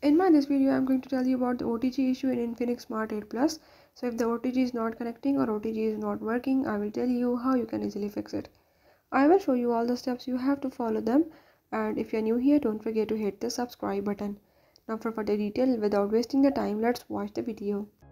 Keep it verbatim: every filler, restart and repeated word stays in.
In my this video, I'm going to tell you about the O T G issue in Infinix Smart eight Plus. So if the O T G is not connecting or O T G is not working, I will tell you how you can easily fix it. I will show you all the steps you have to follow them. And if you're new here, don't forget to hit the subscribe button. Now for further detail, without wasting the time, let's watch the video.